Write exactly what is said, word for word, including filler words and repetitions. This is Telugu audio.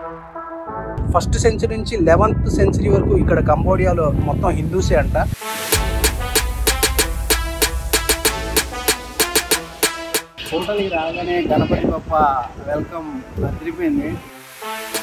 ఫస్ట్ సెంచరీ నుంచి లెవెన్త్ సెంచరీ వరకు ఇక్కడ కంబోడియాలో మొత్తం హిందూసే అంట. హోటల్కి రాగానే గణపతి బప్ప వెల్కమ్ అదిరిపోయింది.